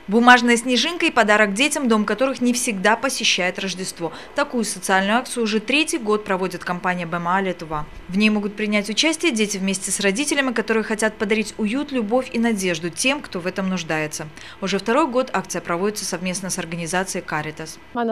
Бумажная снежинка и подарок детям, дом которых не всегда посещает Рождество. Такую социальную акцию уже третий год проводит компания БМА Литва. В ней могут принять участие дети вместе с родителями, которые хотят подарить уют, любовь и надежду тем, кто в этом нуждается. Уже второй год акция проводится совместно с организацией Caritas.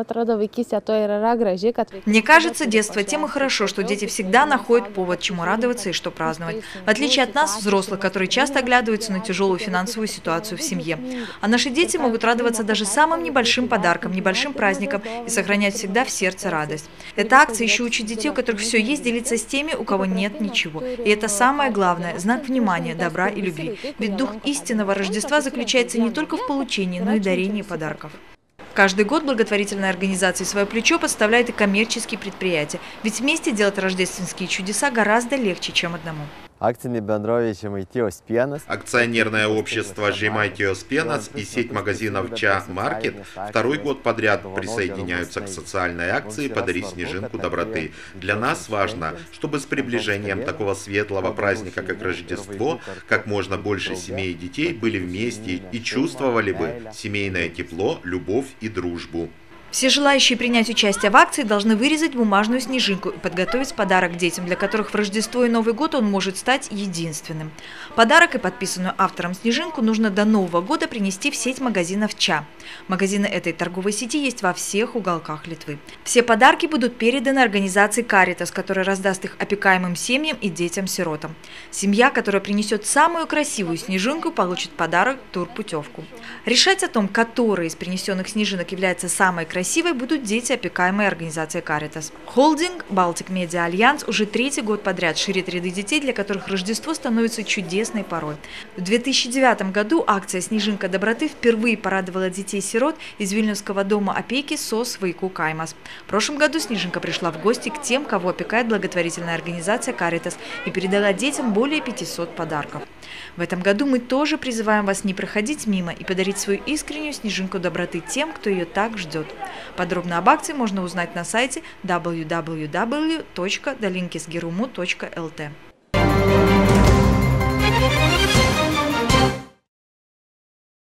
Мне кажется, детство тем и хорошо, что дети всегда находят повод, чему радоваться и что праздновать. В отличие от нас, взрослых, которые часто оглядываются на тяжелую финансовую ситуацию в семье. А наши дети могут радоваться даже самым небольшим подаркам, небольшим праздникам и сохранять всегда в сердце радость. Эта акция еще учит детей, у которых все есть, делиться с теми, у кого нет ничего. И это самое главное – знак внимания, добра и любви. Ведь дух истинного Рождества заключается не только в получении, но и дарении подарков. Каждый год благотворительная организация «Свое плечо» подставляет и коммерческие предприятия. Ведь вместе делать рождественские чудеса гораздо легче, чем одному. Акционерное общество «Žemaitijos pienas» и сеть магазинов «Ча Маркет» второй год подряд присоединяются к социальной акции «Подари снежинку доброты». Для нас важно, чтобы с приближением такого светлого праздника, как Рождество, как можно больше семей и детей были вместе и чувствовали бы семейное тепло, любовь и дружбу. Все желающие принять участие в акции должны вырезать бумажную снежинку и подготовить подарок детям, для которых в Рождество и Новый год он может стать единственным. Подарок и подписанную автором снежинку нужно до Нового года принести в сеть магазинов «Ча». Магазины этой торговой сети есть во всех уголках Литвы. Все подарки будут переданы организации Caritas, которая раздаст их опекаемым семьям и детям-сиротам. Семья, которая принесет самую красивую снежинку, получит подарок – турпутевку. Решать о том, которая из принесенных снежинок является самой красивой, будут дети, опекаемые организацией Caritas. Холдинг Baltic Media Alliance уже третий год подряд ширит ряды детей, для которых Рождество становится чудесной порой. В 2009 году акция «Снежинка доброты» впервые порадовала детей-сирот из Вильнюсского дома опеки СОС Vaikų kaimas. В прошлом году снежинка пришла в гости к тем, кого опекает благотворительная организация Caritas, и передала детям более 500 подарков. В этом году мы тоже призываем вас не проходить мимо и подарить свою искреннюю снежинку доброты тем, кто ее так ждет. Подробно об акции можно узнать на сайте www.dalinkisgerumu.lt.